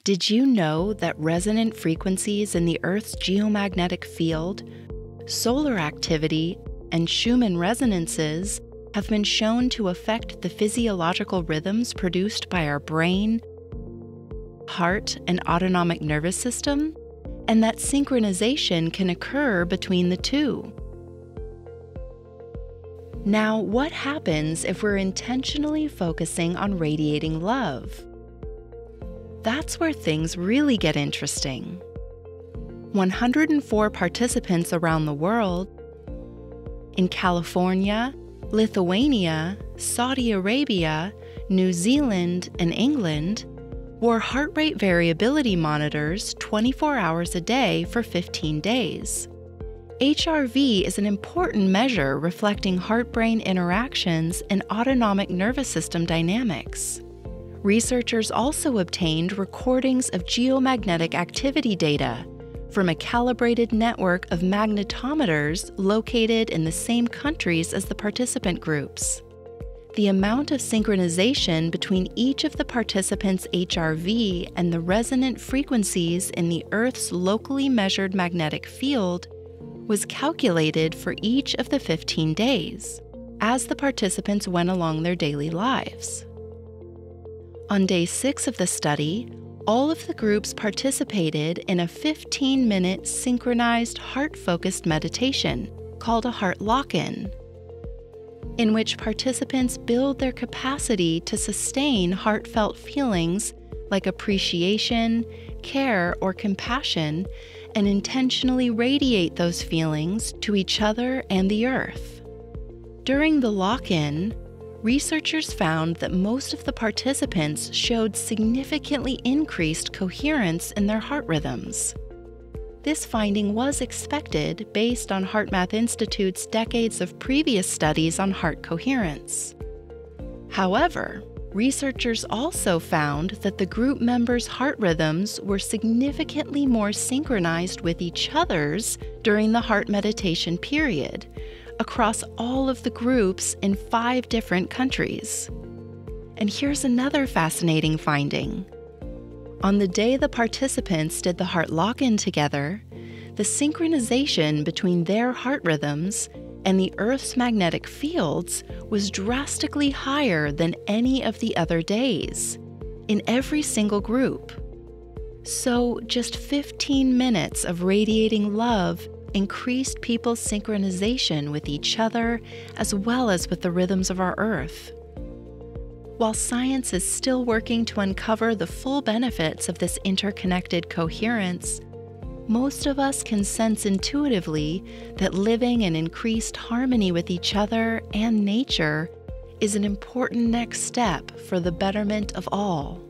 Did you know that resonant frequencies in the Earth's geomagnetic field, solar activity, and Schumann resonances have been shown to affect the physiological rhythms produced by our brain, heart, and autonomic nervous system, and that synchronization can occur between the two? Now, what happens if we're intentionally focusing on radiating love? That's where things really get interesting. 104 participants around the world, in California, Lithuania, Saudi Arabia, New Zealand, and England, wore heart rate variability monitors 24 hours a day for 15 days. HRV is an important measure reflecting heart-brain interactions and autonomic nervous system dynamics. Researchers also obtained recordings of geomagnetic activity data from a calibrated network of magnetometers located in the same countries as the participant groups. The amount of synchronization between each of the participants' HRV and the resonant frequencies in the Earth's locally measured magnetic field was calculated for each of the 15 days, as the participants went along their daily lives. On day 6 of the study, all of the groups participated in a 15-minute synchronized heart-focused meditation called a heart lock-in, in which participants build their capacity to sustain heartfelt feelings like appreciation, care, or compassion, and intentionally radiate those feelings to each other and the Earth. During the lock-in, researchers found that most of the participants showed significantly increased coherence in their heart rhythms. This finding was expected based on HeartMath Institute's decades of previous studies on heart coherence. However, researchers also found that the group members' heart rhythms were significantly more synchronized with each other's during the heart meditation period, across all of the groups in 5 different countries. And here's another fascinating finding. On the day the participants did the heart lock-in together, the synchronization between their heart rhythms and the Earth's magnetic fields was drastically higher than any of the other days, in every single group. So just 15 minutes of radiating love increased people's synchronization with each other as well as with the rhythms of our Earth. While science is still working to uncover the full benefits of this interconnected coherence, most of us can sense intuitively that living in increased harmony with each other and nature is an important next step for the betterment of all.